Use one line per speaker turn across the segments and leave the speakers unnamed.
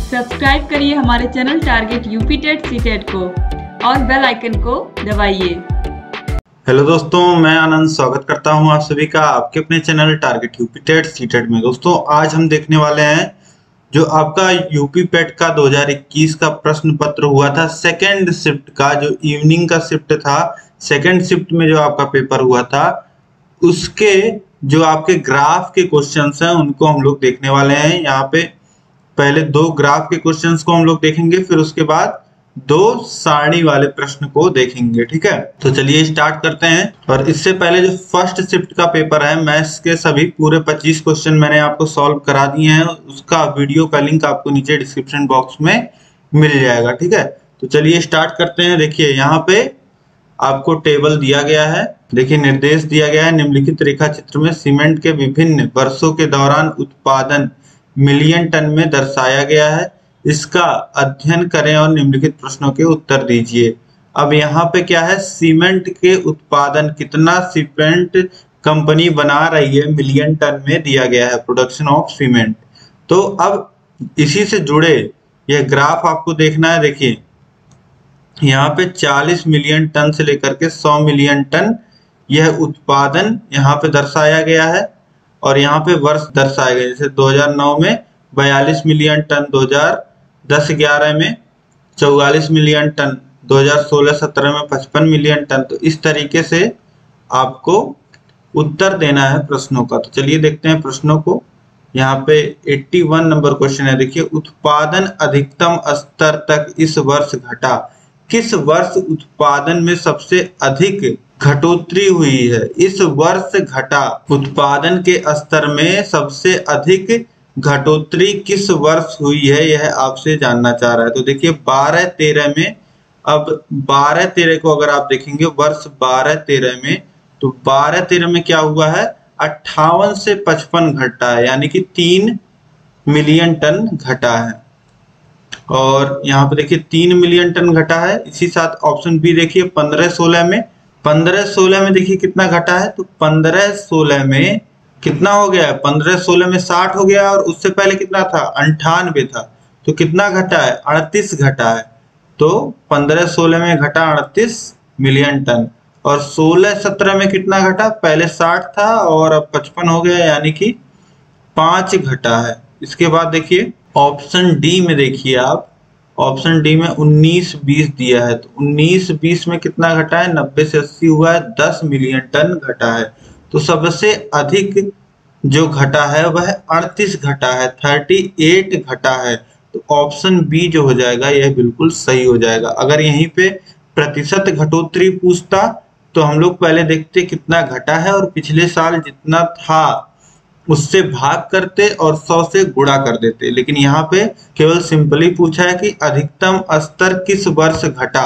Subscribe करिए हमारे channel target UP TET CTET को और बेल आइकन को दबाइए।
हेलो दोस्तों, मैं आनंद स्वागत करता हूं आप सभी का आपके अपने channel target UP TET CTET में। दोस्तों आज हम देखने वाले हैं जो आपका यूपी पेट का 2021 का प्रश्न पत्र हुआ था सेकेंड शिफ्ट का, जो इवनिंग का शिफ्ट था। सेकेंड शिफ्ट में जो आपका पेपर हुआ था उसके जो आपके ग्राफ के क्वेश्चंस हैं उनको हम लोग देखने वाले हैं। यहाँ पे पहले दो ग्राफ के क्वेश्चंस को हम लोग देखेंगे, फिर उसके बाद दो सारणी वाले प्रश्न को देखेंगे। ठीक है, तो चलिए स्टार्ट करते हैं। और इससे पहले जो फर्स्ट शिफ्ट का पेपर है, मैथ्स के सभी पूरे 25 क्वेश्चन मैंने आपको सॉल्व करा दिए हैं। उसका वीडियो का लिंक आपको नीचे डिस्क्रिप्शन बॉक्स में मिल जाएगा। ठीक है, तो चलिए स्टार्ट करते हैं। देखिए यहाँ पे आपको टेबल दिया गया है। देखिए निर्देश दिया गया है, निम्नलिखित रेखा चित्र में सीमेंट के विभिन्न वर्षों के दौरान उत्पादन मिलियन टन में दर्शाया गया है। इसका अध्ययन करें और निम्नलिखित प्रश्नों के उत्तर दीजिए। अब यहाँ पे क्या है, सीमेंट के उत्पादन कितना सीमेंट कंपनी बना रही है मिलियन टन में दिया गया है, प्रोडक्शन ऑफ सीमेंट। तो अब इसी से जुड़े यह ग्राफ आपको देखना है। देखिए यहाँ पे 40 मिलियन टन से लेकर के 100 मिलियन टन यह उत्पादन यहाँ पे दर्शाया गया है। और यहाँ पे वर्ष दर्शाए गए, जैसे 2009 में 42 मिलियन टन, 2010-11 में 44 मिलियन टन, 2016-17 में 55 मिलियन टन। तो इस तरीके से आपको उत्तर देना है प्रश्नों का। तो चलिए देखते हैं प्रश्नों को। यहाँ पे 81 नंबर क्वेश्चन है। देखिए उत्पादन अधिकतम स्तर तक इस वर्ष घटा। किस वर्ष उत्पादन में सबसे अधिक घटोतरी हुई है? इस वर्ष घटा। उत्पादन के स्तर में सबसे अधिक घटोतरी किस वर्ष हुई है, यह आपसे जानना चाह रहा है। तो देखिए 12-13 में, अब 12-13 को अगर आप देखेंगे वर्ष 12-13 में, तो 12-13 में क्या हुआ है, 58 से 55 घटा है, यानी कि 3 मिलियन टन घटा है। और यहाँ पे देखिए 3 मिलियन टन घटा है। इसी साथ ऑप्शन बी देखिए 15-16 में, 15-16 में देखिए कितना घटा है, तो 15-16 में कितना हो गया है, 15-16 में 60 हो गया। और उससे पहले कितना था, 98 था। तो कितना घटा है, 38 घटा है। तो 15-16 में घटा 38 मिलियन टन। और 16-17 में कितना घटा, पहले 60 था और अब 55 हो गया, यानी कि 5 घटा है। इसके बाद देखिए ऑप्शन डी में, देखिए आप ऑप्शन डी में 19-20 दिया है। तो 19-20 में कितना घटा है, 90 से 80 हुआ है, 10 मिलियन टन घटा है। तो सबसे अधिक जो घटा है वह 38 घटा है, 38 घटा है। तो ऑप्शन बी जो हो जाएगा यह बिल्कुल सही हो जाएगा। अगर यहीं पे प्रतिशत घटोतरी पूछता तो हम लोग पहले देखते कितना घटा है और पिछले साल जितना था उससे भाग करते और 100 से गुणा कर देते। लेकिन यहाँ पे केवल सिंपली पूछा है कि अधिकतम स्तर किस वर्ष घटा,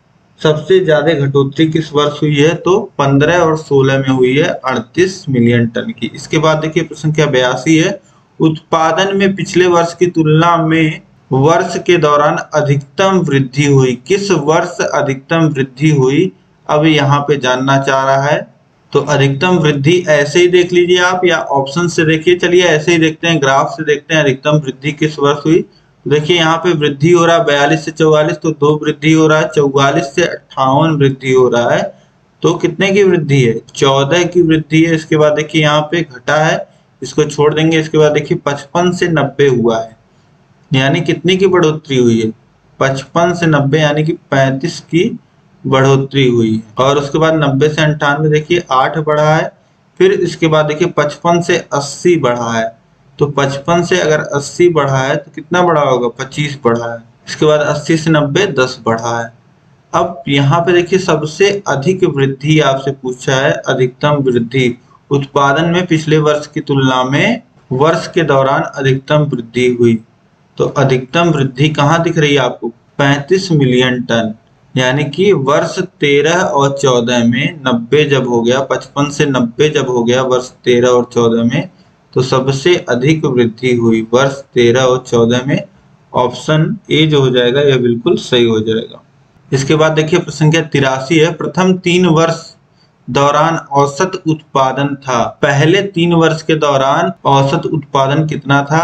सबसे ज्यादा घटोतरी किस वर्ष हुई है, तो 15 और 16 में हुई है 38 मिलियन टन की। इसके बाद देखिए प्रश्न संख्या 82 है। उत्पादन में पिछले वर्ष की तुलना में वर्ष के दौरान अधिकतम वृद्धि हुई। किस वर्ष अधिकतम वृद्धि हुई, अब यहाँ पे जानना चाह रहा है। तो अधिकतम वृद्धि ऐसे ही देख लीजिए आप, या ऑप्शन से देखिए। चलिए ऐसे ही देखते हैं, ग्राफ से देखते हैं अधिकतम वृद्धि किस वर्ष हुई। देखिए यहाँ पे वृद्धि हो रहा है 42 से 44, तो 2 वृद्धि हो रहा है। 44 से 58 वृद्धि हो रहा है। तो कितने की वृद्धि है, 14 की वृद्धि है। इसके बाद देखिए यहाँ पे घटा है, इसको छोड़ देंगे। इसके बाद देखिए 55 से 90 हुआ है, यानी कितनी की बढ़ोतरी हुई है, 55 से 90 यानी कि 35 की बढ़ोतरी हुई है। और उसके बाद 90 से 98 देखिए 8 बढ़ा है। फिर इसके बाद देखिए 55 से 80 बढ़ा है। तो 55 से अगर 80 बढ़ा है तो कितना बढ़ा होगा, 25 बढ़ा है। इसके बाद 80 से 90 10 बढ़ा है। अब यहाँ पे देखिए सबसे अधिक वृद्धि आपसे पूछा है, अधिकतम वृद्धि उत्पादन में पिछले वर्ष की तुलना में वर्ष के दौरान अधिकतम वृद्धि हुई। तो अधिकतम वृद्धि कहाँ दिख रही है आपको, 35 मिलियन टन। यानी कि वर्ष 13 और 14 में 90 जब हो गया, 55 से 90 जब हो गया वर्ष 13 और 14 में, तो सबसे अधिक वृद्धि हुई वर्ष 13 और 14 में। ऑप्शन ए जो हो जाएगा यह बिल्कुल सही हो जाएगा। इसके बाद देखिए प्रश्न संख्या 83 है। प्रथम 3 वर्ष दौरान औसत उत्पादन था। पहले 3 वर्ष के दौरान औसत उत्पादन कितना था,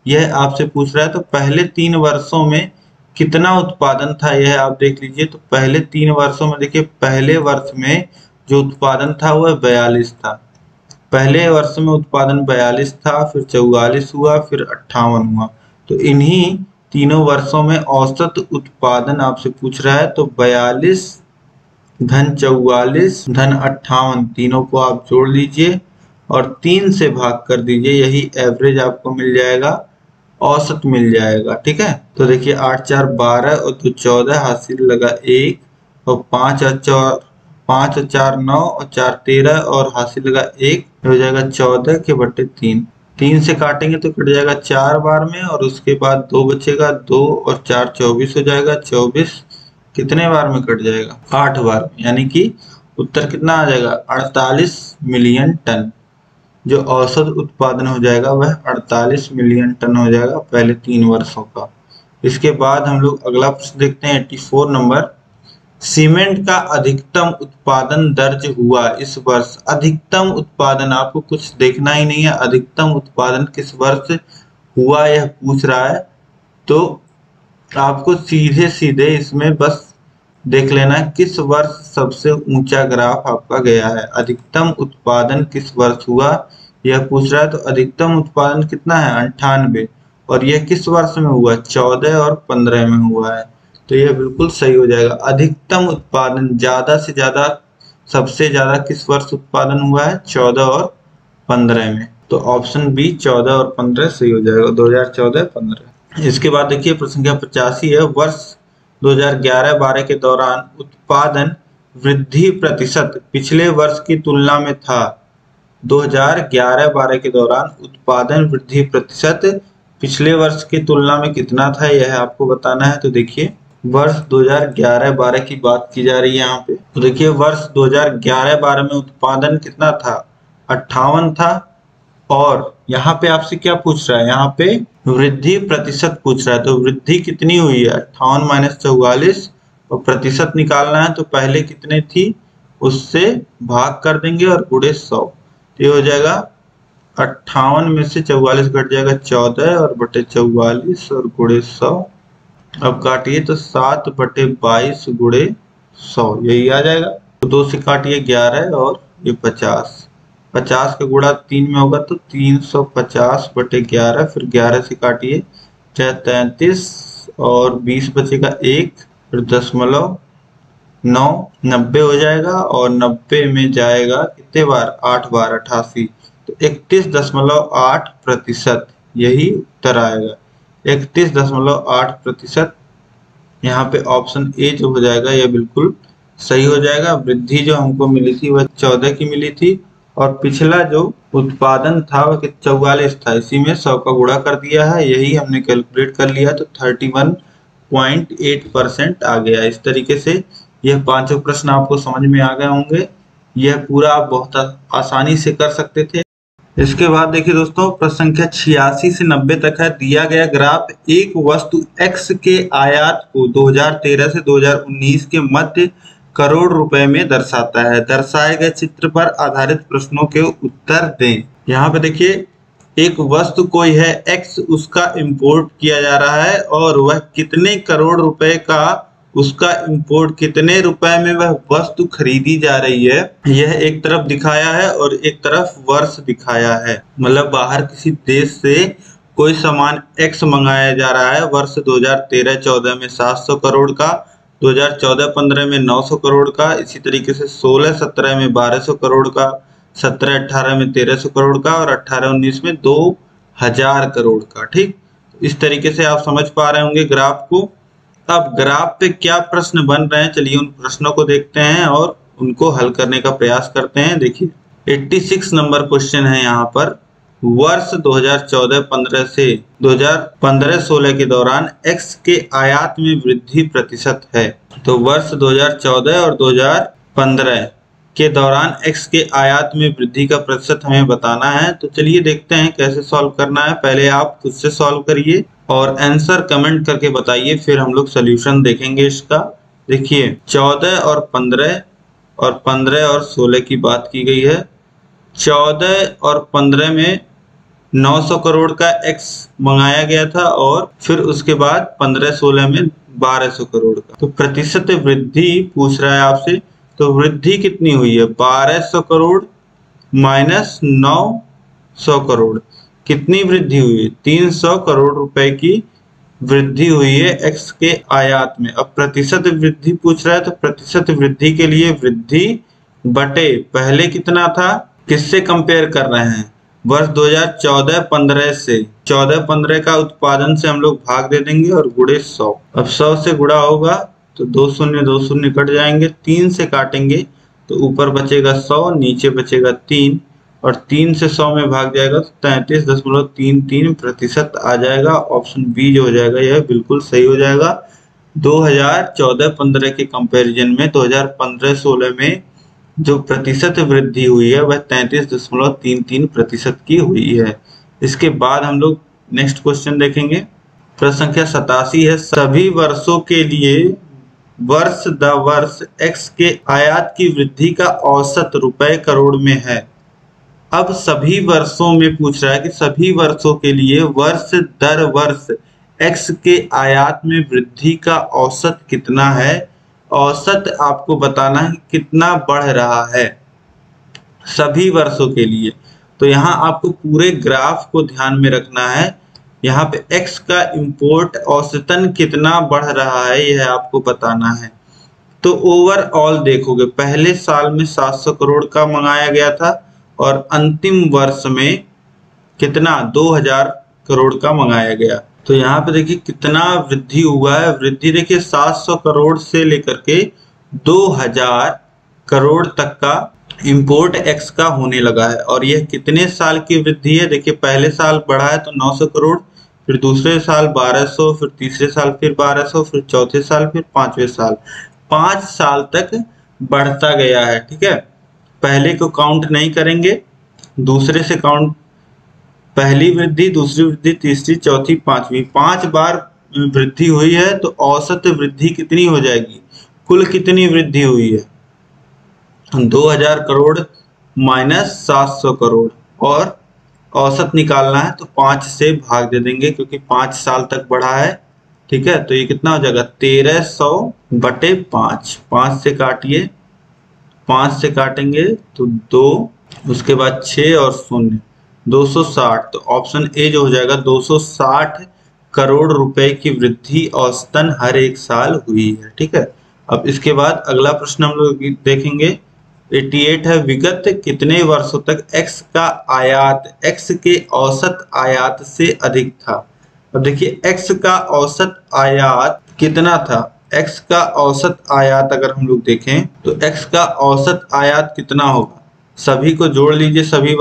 यह आपसे पूछ रहा है। तो पहले 3 वर्षों में कितना उत्पादन था यह आप देख लीजिए। तो पहले 3 वर्षों में देखिए, पहले वर्ष में जो उत्पादन था वह 42 था। पहले वर्ष में उत्पादन 42 था, फिर 44 हुआ, फिर 58 हुआ। तो इन्हीं तीनों वर्षों में औसत उत्पादन आपसे पूछ रहा है। तो 42 धन 44 धन 58 तीनों को आप जोड़ लीजिए और 3 से भाग कर दीजिए, यही एवरेज आपको मिल जाएगा, औसत मिल जाएगा। ठीक है, तो देखिए 8 4 12 और 2 14, हासिल लगा 1 और 5 और 4 9 और 4 13 और हासिल लगा 1, हो जाएगा 14 के बट्टे 3। 3 से काटेंगे तो कट जाएगा 4 बार में और उसके बाद 2 बचेगा, 2 और 4 24 हो जाएगा। 24 कितने बार में कट जाएगा? 8 बार में, यानी कि उत्तर कितना आ जाएगा? 48 मिलियन टन। जो औसत उत्पादन हो जाएगा वह 48 मिलियन टन हो जाएगा पहले 3 वर्षों का। इसके बाद हम लोग अगला प्रश्न देखते हैं 84 नंबर। सीमेंट का अधिकतम उत्पादन दर्ज हुआ इस वर्ष। अधिकतम उत्पादन, आपको कुछ देखना ही नहीं है, अधिकतम उत्पादन किस वर्ष हुआ यह पूछ रहा है। तो आपको सीधे सीधे इसमें बस देख लेना है किस वर्ष सबसे ऊंचा ग्राफ आपका गया है। अधिकतम उत्पादन किस वर्ष हुआ यह पूछ रहा है। तो अधिकतम उत्पादन कितना है? 98। और यह किस वर्ष में हुआ? 14 और 15 में हुआ है। तो यह बिल्कुल सही हो जाएगा। अधिकतम उत्पादन ज्यादा से ज्यादा, सबसे ज्यादा किस वर्ष उत्पादन हुआ है? 14 और 15 में। तो ऑप्शन बी 14 और 15 सही हो जाएगा, 2014-15। इसके बाद देखिए प्रश्न संख्या 85 है। वर्ष 2011-12 के दौरान उत्पादन वृद्धि प्रतिशत पिछले वर्ष की तुलना में था। 2011-12 के दौरान उत्पादन वृद्धि प्रतिशत पिछले वर्ष की तुलना में कितना था यह आपको बताना है। तो देखिए वर्ष 2011-12 की बात की जा रही है यहाँ पे। तो देखिए वर्ष 2011-12 में उत्पादन कितना था? 58 था। और यहाँ पे आपसे क्या पूछ रहा है? यहाँ पे वृद्धि प्रतिशत पूछ रहा है। तो वृद्धि कितनी हुई है? 58 माइनस 44 और प्रतिशत निकालना है। तो पहले कितने थी उससे भाग कर देंगे और गुणे 100। तो ये हो जाएगा 58 में से 44 घट जाएगा 14 और बटे 44 और गुणे 100। अब काटिए तो 7 बटे 22 गुणे 100 यही आ जाएगा। तो 2 से काटिए 11 और ये 50। 50 का गुणा 3 में होगा तो 350 बटे 11, फिर 11 से काटिए 33 और 20 बचेगा 1, फिर 0.9 90 हो जाएगा। और 90 में जाएगा कितने बार? 8 बार, 88। तो 31.8% यही उत्तर आएगा। 31.8%। यहाँ पे ऑप्शन ए जो हो जाएगा यह बिल्कुल सही हो जाएगा। वृद्धि जो हमको मिली थी वह 14 की मिली थी और पिछला जो उत्पादन था वह 44 था। इसी में 100 का गुणा कर दिया है, यही हमने कैलकुलेट कर लिया। तो 31.8% आ गया। इस तरीके से यह पांचों प्रश्न आपको समझ में आ गए होंगे। यह पूरा आप बहुत आसानी से कर सकते थे। इसके बाद देखिए दोस्तों प्रश्न संख्या 86 से 90 तक है। दिया गया ग्राफ एक वस्तु X के आयात को 2013 से 2019 के मध्य करोड़ रुपए में दर्शाता है। दर्शाए गए चित्र पर आधारित प्रश्नों के उत्तर दें। यहाँ पे देखिए एक वस्तु कोई है X, उसका इंपोर्ट किया जा रहा है और वह कितने करोड़ रुपए का, उसका इंपोर्ट कितने रुपए में वह वस्तु खरीदी जा रही है, यह एक तरफ दिखाया है और एक तरफ वर्ष दिखाया है। मतलब बाहर किसी देश से कोई सामान X मंगाया जा रहा है वर्ष 2013-14 में 700 करोड़ का, 2014-15 में 900 करोड़ का, इसी तरीके से 16-17 में 1200 करोड़ का, 17-18 में 1300 करोड़ का और 18-19 में 2000 करोड़ का। ठीक, इस तरीके से आप समझ पा रहे होंगे ग्राफ को। अब ग्राफ पे क्या प्रश्न बन रहे हैं, चलिए उन प्रश्नों को देखते हैं और उनको हल करने का प्रयास करते हैं। देखिए 86 नंबर क्वेश्चन है यहाँ पर। वर्ष 2014-15 से 2015-16 के दौरान X के आयात में वृद्धि प्रतिशत है। तो वर्ष 2014 और 2015 के दौरान X के आयात में वृद्धि का प्रतिशत हमें बताना है। तो चलिए देखते हैं कैसे सॉल्व करना है। पहले आप खुद से सॉल्व करिए और आंसर कमेंट करके बताइए, फिर हम लोग सोल्यूशन देखेंगे इसका। देखिए 14 और 15 और 15 और 16 की बात की गई है। 14 और 15 में 900 करोड़ का एक्स मंगाया गया था और फिर उसके बाद 15-16 में 1200 करोड़ का। तो प्रतिशत वृद्धि पूछ रहा है आपसे, तो वृद्धि कितनी हुई है? 1200 करोड़ माइनस 900 करोड़, कितनी वृद्धि हुई है? 300 करोड़ रुपए की वृद्धि हुई है एक्स के आयात में। अब प्रतिशत वृद्धि पूछ रहा है, तो प्रतिशत वृद्धि के लिए वृद्धि बटे पहले कितना था, किससे कंपेयर कर रहे हैं? वर्ष 2014-15 से। 14-15 का उत्पादन से हम लोग भाग दे देंगे और गुणे 100। अब 100 से गुणा होगा तो 2 शून्य कट जाएंगे, 3 से काटेंगे तो ऊपर बचेगा 100, नीचे बचेगा 3 और 3 से 100 में भाग जाएगा तो 33.33% आ जाएगा। ऑप्शन बी जो हो जाएगा यह बिल्कुल सही हो जाएगा। 2014-15 के कंपैरिजन में 2015-16 में जो प्रतिशत वृद्धि हुई है वह 33.33% की हुई है। इसके बाद हम लोग नेक्स्ट क्वेश्चन देखेंगे। प्रश्न संख्या 87 है, सभी वर्षों के लिए वर्ष द वर्ष एक्स के आयात की वृद्धि का औसत रुपए करोड़ में है। अब सभी वर्षों में पूछ रहा है कि सभी वर्षों के लिए वर्ष दर वर्ष एक्स के आयात में वृद्धि का औसत कितना है। औसत आपको बताना है कितना बढ़ रहा है सभी वर्षों के लिए। तो यहाँ आपको पूरे ग्राफ को ध्यान में रखना है। यहाँ पे एक्स का इंपोर्ट औसतन कितना बढ़ रहा है यह आपको बताना है। तो ओवरऑल देखोगे पहले साल में 700 करोड़ का मंगाया गया था और अंतिम वर्ष में कितना 2000 करोड़ का मंगाया गया। तो यहाँ पे देखिए कितना वृद्धि हुआ है। वृद्धि देखिए 700 करोड़ से लेकर के 2000 करोड़ तक का इंपोर्ट एक्स का होने लगा है। और यह कितने साल की वृद्धि है? देखिए पहले साल बढ़ा है तो 900 करोड़, फिर दूसरे साल 1200, फिर तीसरे साल फिर 1200, फिर चौथे साल फिर 5वें साल, 5 साल तक बढ़ता गया है। ठीक है, पहले को काउंट नहीं करेंगे, दूसरे से काउंट, पहली वृद्धि, दूसरी वृद्धि, तीसरी, चौथी, 5वीं, 5 बार वृद्धि हुई है। तो औसत वृद्धि कितनी हो जाएगी? कुल कितनी वृद्धि हुई है? 2000 करोड़ माइनस 700 करोड़ और औसत निकालना है तो 5 से भाग दे देंगे क्योंकि 5 साल तक बढ़ा है। ठीक है, तो ये कितना हो जाएगा? 1300 बटे 5। 5 से काटिए, 5 से काटेंगे तो 2, उसके बाद 6 और 0, 260। तो ऑप्शन ए जो हो जाएगा 260 करोड़ रुपए की वृद्धि औसतन हर एक साल हुई है। ठीक है, अब इसके बाद अगला प्रश्न हम लोग देखेंगे। 88 है, विगत कितने वर्षों तक एक्स का आयात एक्स के औसत आयात से अधिक था। अब देखिए एक्स का औसत आयात कितना था? एक्स का औसत आयात अगर हम लोग देखें तो एक्स का औसत आयात कितना होगा? सभी को जोड़ लीजिए, सभी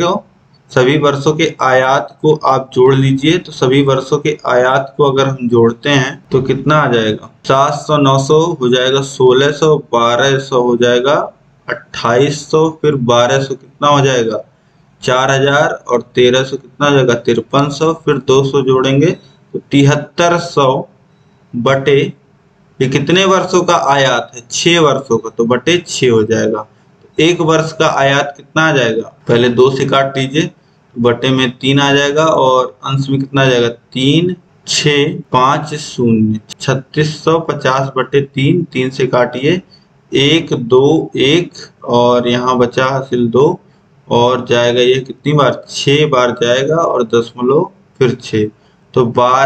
वर्षों के आयात को आप जोड़ लीजिए। तो सभी वर्षों के आयात को अगर हम जोड़ते हैं तो कितना आ जाएगा? 700, 900 हो जाएगा, 1600, 1200 हो जाएगा, 2800, फिर 1200 कितना हो जाएगा? 4000 और 1300 कितना हो जाएगा? 5300, फिर 200 जोड़ेंगे तो 7300 बटे, ये कितने वर्षों का आयात है? 6 वर्षों का, तो बटे 6 हो जाएगा। तो एक वर्ष का आयात कितना आ जाएगा? पहले 2 से काट लीजिए, बटे में 3 आ जाएगा और अंश में कितना आ जाएगा? 3, 6, 5, 0, 3650 बटे 3, 3 से काटिए, 1, 2, 1 और यहाँ बचा हासिल 2 और जाएगा ये कितनी बार? 6 बार जाएगा और दशमलव फिर 6, तो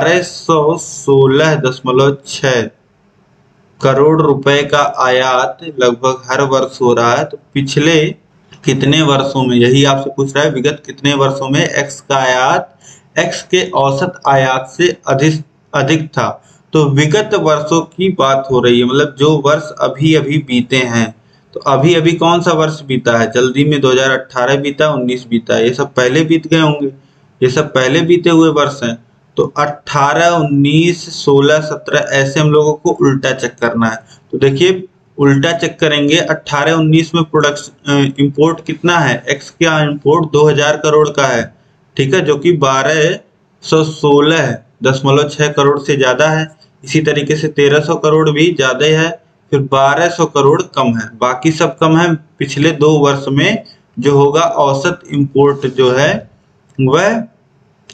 1216.6 करोड़ रुपए का आयात लगभग हर वर्ष हो रहा है। तो पिछले कितने वर्षों में, यही आपसे पूछ रहा है, विगत कितने वर्षों में एक्स का आयात एक्स के औसत आयात से अधिक था। तो विगत वर्षों की बात हो रही है, मतलब जो वर्ष अभी अभी बीते हैं। तो अभी अभी कौन सा वर्ष बीता है? जल्दी में 2018 बीता, 19 बीता, ये सब पहले बीत गए होंगे, ये सब पहले बीते हुए वर्ष हैं। तो 18, 19, 16, 17 ऐसे हम लोगों को उल्टा चेक करना है। तो देखिए उल्टा चेक करेंगे, 18, 19 में प्रोडक्शन इंपोर्ट कितना है? एक्स का इंपोर्ट 2000 करोड़ का है। ठीक है, जो कि 1216.6 करोड़ से ज्यादा है। इसी तरीके से 1300 करोड़ भी ज्यादा है, फिर 1200 करोड़ कम है, बाकी सब कम है। पिछले 2 वर्ष में जो होगा औसत इंपोर्ट जो है वह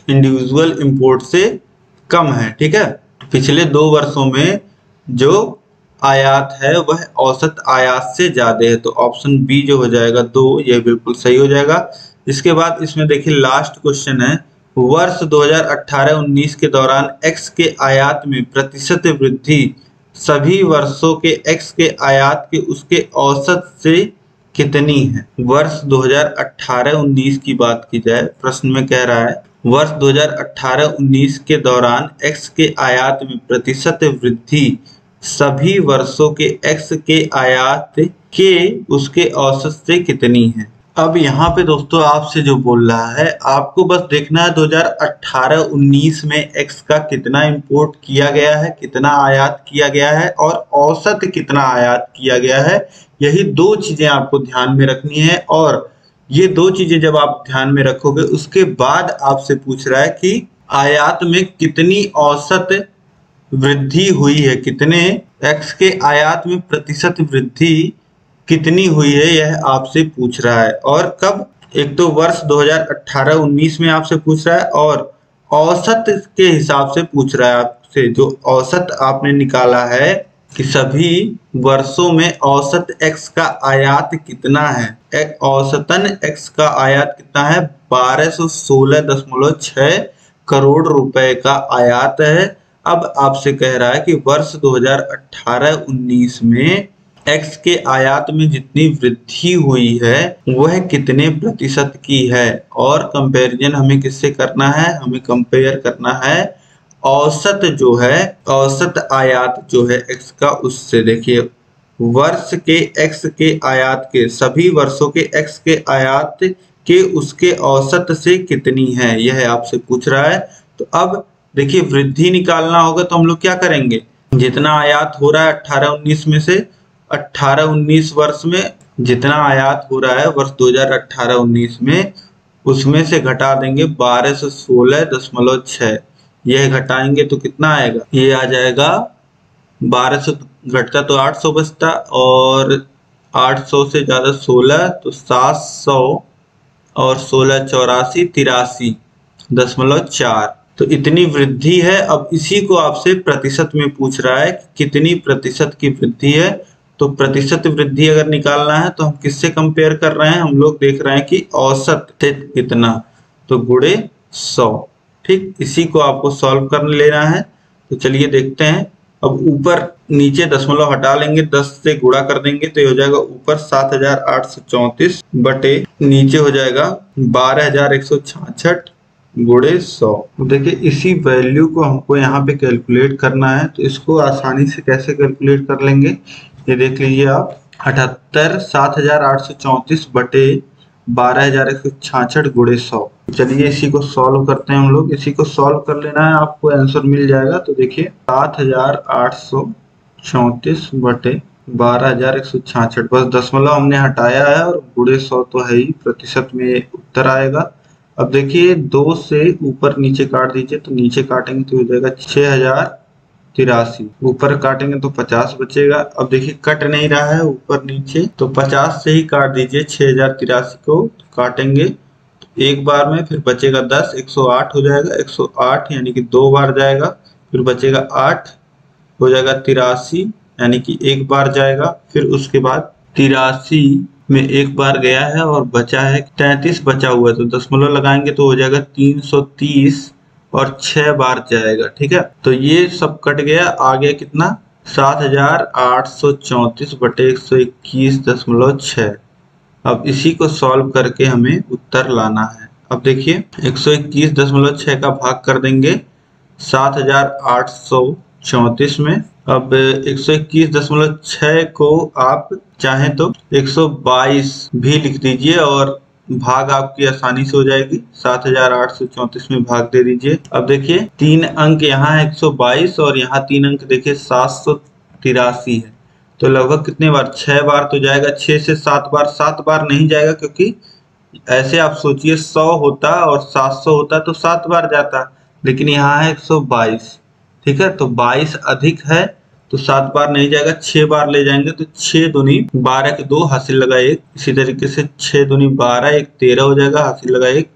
इंडिविजुअल इंपोर्ट से कम है। ठीक है, पिछले 2 वर्षों में जो आयात है वह औसत आयात से ज्यादा है। तो ऑप्शन बी जो हो जाएगा 2, यह बिल्कुल सही हो जाएगा। इसके बाद इसमें देखिए लास्ट क्वेश्चन है, वर्ष 2018-19 के दौरान एक्स के आयात में प्रतिशत वृद्धि सभी वर्षों के एक्स के आयात के उसके औसत से कितनी है। वर्ष 2018-19 की बात की जाए, प्रश्न में कह रहा है वर्ष 2018-19 के दौरान एक्स के आयात में प्रतिशत वृद्धि सभी वर्षों के एक्स के आयात के उसके औसत से कितनी है। अब यहाँ पे दोस्तों आपसे जो बोल रहा है, आपको बस देखना है 2018-19 में एक्स का कितना इंपोर्ट किया गया है, कितना आयात किया गया है और औसत कितना आयात किया गया है। यही 2 चीजें आपको ध्यान में रखनी है। और ये 2 चीजें जब आप ध्यान में रखोगे, उसके बाद आपसे पूछ रहा है कि आयात में कितनी औसत वृद्धि हुई है, कितने एक्स के आयात में प्रतिशत वृद्धि कितनी हुई है, यह आपसे पूछ रहा है। और कब, एक तो वर्ष 2018-19 में आपसे पूछ रहा है और औसत के हिसाब से पूछ रहा है आपसे। जो औसत आपने निकाला है कि सभी वर्षों में औसत एक्स का आयात कितना है, औसतन एक्स का आयात कितना है, 1216.6 करोड़ रुपए का आयात है। अब आपसे कह रहा है कि वर्ष 2018-19 में एक्स के आयात में जितनी वृद्धि हुई है वह कितने प्रतिशत की है। और कंपैरिजन हमें किससे करना है, हमें कंपेयर करना है औसत जो है, औसत आयात जो है एक्स का, उससे। देखिए वर्ष के एक्स के आयात के, सभी वर्षों के एक्स के आयात के उसके औसत से कितनी है, यह आपसे पूछ रहा है। तो अब देखिए वृद्धि निकालना होगा तो हम लोग क्या करेंगे, जितना आयात हो रहा है 18-19 में से, 18-19 वर्ष में जितना आयात हो रहा है वर्ष 2018-19 में, उसमें से घटा देंगे 1216.6। यह घटाएंगे तो कितना आएगा, ये आ जाएगा 1200 घटता तो 800 बचता, और 800 से ज्यादा 16 तो 700, और 16 84 83.4। तो इतनी वृद्धि है। अब इसी को आपसे प्रतिशत में पूछ रहा है कि कितनी प्रतिशत की वृद्धि है। तो प्रतिशत वृद्धि अगर निकालना है तो हम किससे कंपेयर कर रहे हैं, हम लोग देख रहे हैं कि औसत कितना, तो गुणे 100। ठीक, इसी को आपको सॉल्व कर लेना है। तो चलिए देखते हैं। अब ऊपर नीचे दशमलव हटा लेंगे, 10 से गुणा कर देंगे तो ये हो जाएगा ऊपर 7834 बटे नीचे हो जाएगा 12166 गुणे 100। देखिए इसी वैल्यू को हमको यहाँ पे कैलकुलेट करना है। तो इसको आसानी से कैसे कैलकुलेट कर लेंगे, ये देख लीजिए आप, 78,7834 बटे 12,166 गुणे 100। चलिए इसी को सॉल्व करते हैं हम लोग। इसी को सॉल्व कर लेना है, आपको आंसर मिल जाएगा। तो देखिए 7,834 बटे 12,166, बस दशमलव हमने हटाया है और गुणे 100 तो है ही, प्रतिशत में उत्तर आएगा। अब देखिए 2 से ऊपर नीचे काट दीजिए, तो नीचे काटेंगे तो हो जाएगा 6083, ऊपर काटेंगे तो 50 बचेगा। अब देखिए कट नहीं रहा है ऊपर नीचे, तो 50 से ही काट दीजिए 6083 को, काटेंगे तो एक बार में, फिर बचेगा 10, 108 हो जाएगा, 108 यानी कि 2 बार जाएगा, फिर बचेगा 8 हो जाएगा 83 यानी कि एक बार जाएगा, फिर उसके बाद 83 में एक बार गया है और बचा है 33 बचा हुआ है, तो दशमलव लगाएंगे तो हो जाएगा 330 और 6 बार जाएगा। ठीक है, तो ये सब कट गया, आ गया कितना 7,834 बटे 121.6। अब इसी को सॉल्व करके हमें उत्तर लाना है। अब देखिए 121.6 का भाग कर देंगे 7,834 में। अब 121.6 को आप चाहें तो 122 भी लिख दीजिए और भाग आपकी आसानी से हो जाएगी। 7,834 में भाग दे दीजिए। अब देखिए 3 अंक यहाँ है 122 और यहाँ 3 अंक देखिए 783 है, तो लगभग कितने बार, 6 बार तो जाएगा। 6 से 7 बार, 7 बार नहीं जाएगा, क्योंकि ऐसे आप सोचिए 100 होता और 700 होता तो 7 बार जाता, लेकिन यहाँ है 122। ठीक है, तो 22 अधिक है तो 7 बार नहीं जाएगा, 6 बार ले जाएंगे तो 6 दूनी 12 के 2 हासिल लगा 1, इसी तरीके से 6 दूनी 12, 1 13 हो जाएगा, हासिल लगा 1,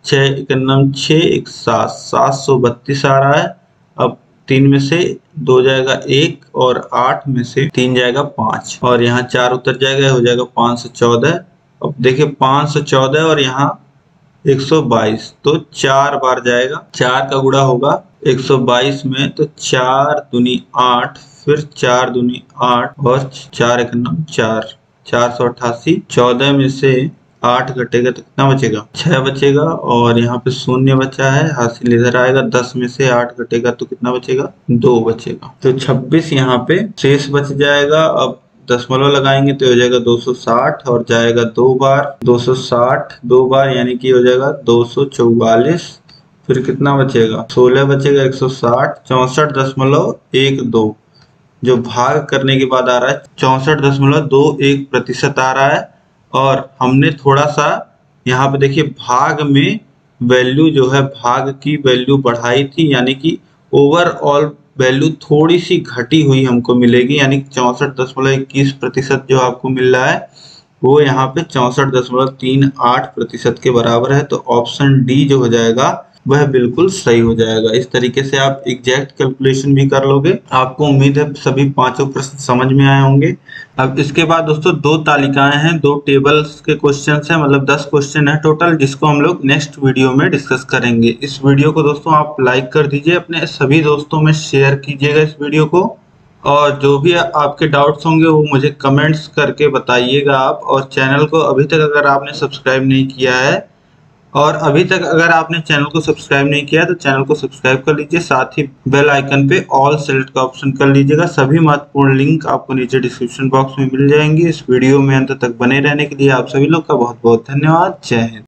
6 एकन्नम 6 एक 7, 732 आ रहा है। अब 3 में से 2 जाएगा 1 और 8 में से 3 जाएगा 5 और यहाँ 4 उतर जाएगा, हो जाएगा 514। अब देखिए 514 और यहाँ 122 तो 4 बार जाएगा। 4 का गुणा होगा 122 में, तो 4 दूनी 8, फिर 4 दूनी 8 और 4 एकन्नम 4, 488। 14 में से 8 घटेगा तो कितना बचेगा? 6 बचेगा और यहाँ पे शून्य बचा है, हासिल इधर आएगा। 10 में से 8 घटेगा तो कितना बचेगा? 2 बचेगा। तो 26 यहाँ पे शेष बच जाएगा। अब दशमलव लगाएंगे तो हो जाएगा 260 और जाएगा 2 बार, 260 2 बार यानी कि हो जाएगा 244। फिर कितना बचेगा? 16 बचेगा। 160 64.12 जो भाग करने के बाद आ रहा है 64.21% आ रहा है। और हमने थोड़ा सा यहाँ पे देखिए भाग में वैल्यू जो है, भाग की वैल्यू बढ़ाई थी, यानी कि ओवरऑल वैल्यू थोड़ी सी घटी हुई हमको मिलेगी, यानी 64.21% जो आपको मिल रहा है वो यहाँ पे 64.38% के बराबर है। तो ऑप्शन डी जो हो जाएगा वह बिल्कुल सही हो जाएगा। इस तरीके से आप एग्जैक्ट कैलकुलेशन भी कर लोगे। आपको उम्मीद है सभी पांचों प्रश्न समझ में आए होंगे। अब इसके बाद दोस्तों 2 तालिकाएं हैं, 2 टेबल्स के क्वेश्चंस हैं, मतलब 10 क्वेश्चन है टोटल, जिसको हम लोग नेक्स्ट वीडियो में डिस्कस करेंगे। इस वीडियो को दोस्तों आप लाइक कर दीजिए, अपने सभी दोस्तों में शेयर कीजिएगा इस वीडियो को, और जो भी आपके डाउट्स होंगे वो मुझे कमेंट्स करके बताइएगा आप। और चैनल को अभी तक अगर आपने सब्सक्राइब नहीं किया है, और अभी तक अगर आपने चैनल को सब्सक्राइब नहीं किया तो चैनल को सब्सक्राइब कर लीजिए, साथ ही बेल आइकन पे ऑल सेलेक्ट का ऑप्शन कर लीजिएगा। सभी महत्वपूर्ण लिंक आपको नीचे डिस्क्रिप्शन बॉक्स में मिल जाएंगे। इस वीडियो में अंत तक बने रहने के लिए आप सभी लोग का बहुत बहुत धन्यवाद। जय हिंद।